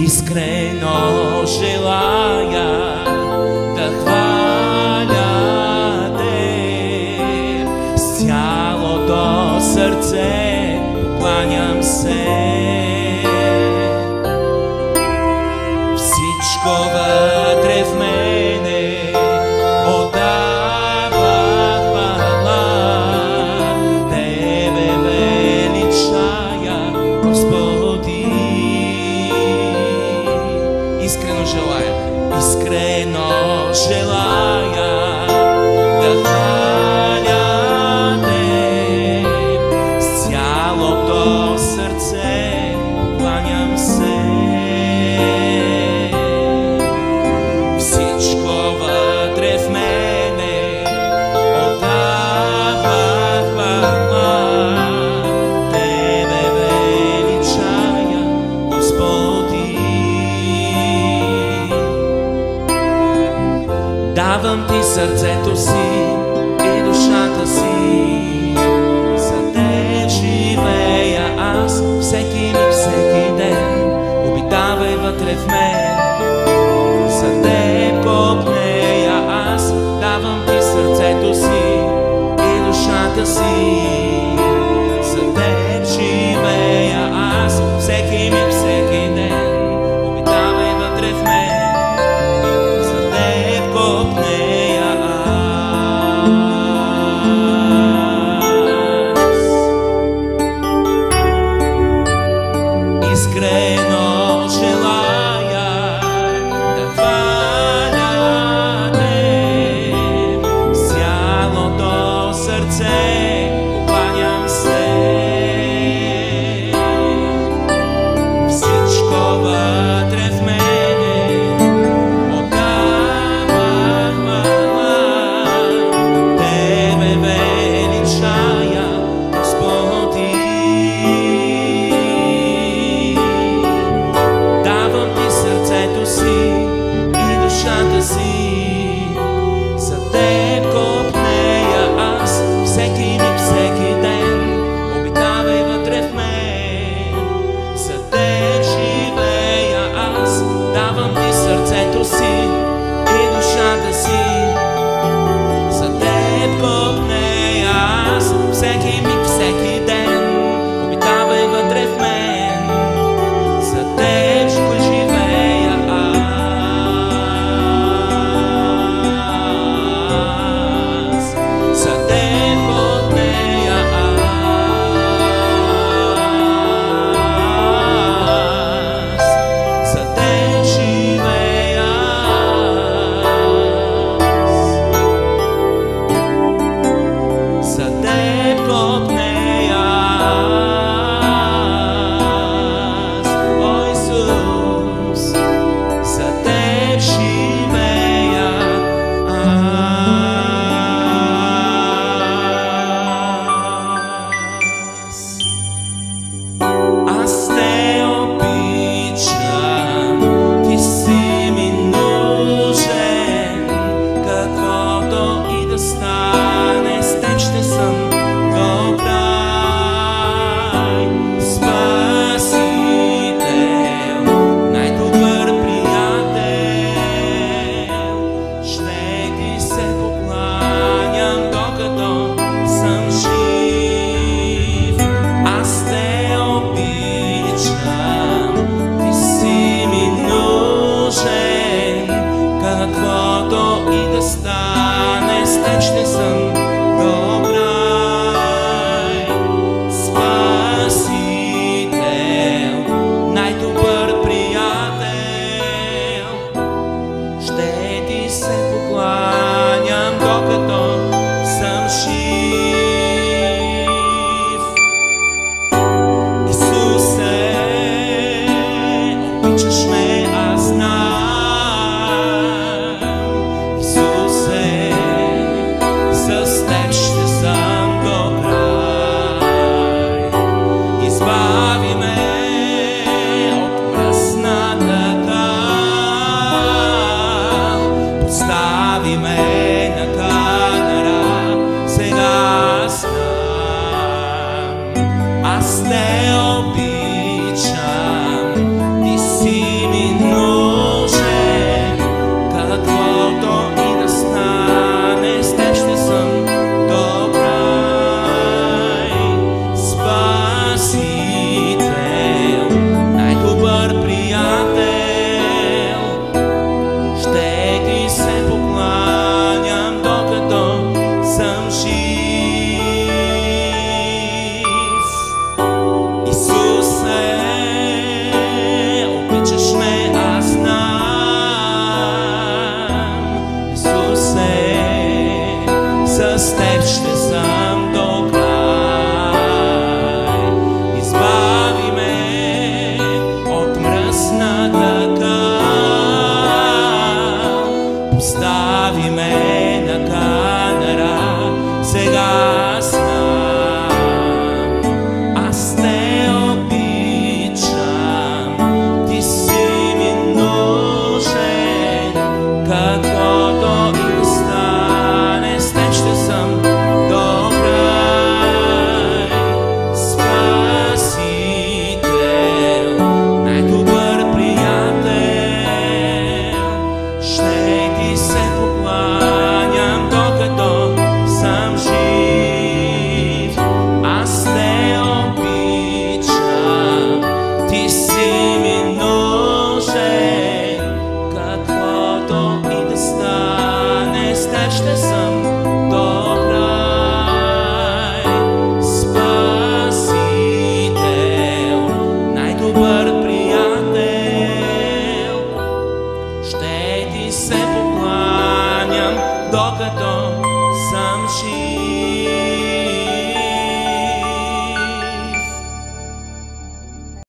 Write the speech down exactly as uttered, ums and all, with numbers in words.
Искрено желая да хваля Те, с цялото сърце покланям се. Всичко вътре в мене отдава хвала, Тебе величая, Господи. Искрено желая, искрено желая да хваля Те, с цялото сърце кланям се. Всичко вътре в мене отдава хвала, Тебе величая, Господи. Давам Ти сърцето си и душата си, за Те живея аз всеки миг, всеки ден. Обитавай вътре в мен, за Теб копнея аз. Давам Ти сърцето си и душата си, за Теб живея аз всеки миг, всеки ден. Обитавай вътре в мен, за Теб копнея аз. Искрено